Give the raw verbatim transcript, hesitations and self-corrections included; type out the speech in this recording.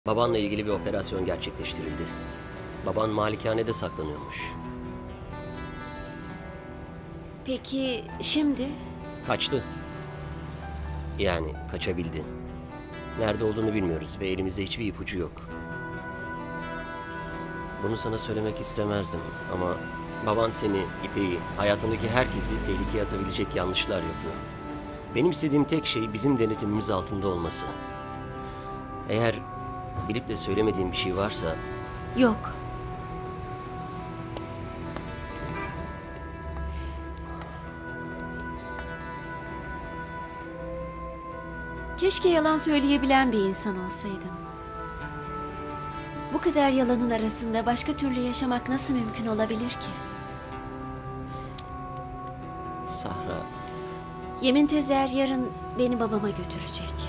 Babanla ilgili bir operasyon gerçekleştirildi. Baban malikanede saklanıyormuş. Peki şimdi? Kaçtı. Yani kaçabildi. Nerede olduğunu bilmiyoruz ve elimizde hiçbir ipucu yok. Bunu sana söylemek istemezdim ama baban seni, İpek'i, hayatındaki herkesi tehlikeye atabilecek yanlışlar yapıyor. Benim istediğim tek şey bizim denetimimiz altında olması. Eğer bilip de söylemediğim bir şey varsa Yok. Keşke yalan söyleyebilen bir insan olsaydım. Bu kadar yalanın arasında başka türlü yaşamak nasıl mümkün olabilir ki? Sahra, Yemin Tezer yarın beni babama götürecek.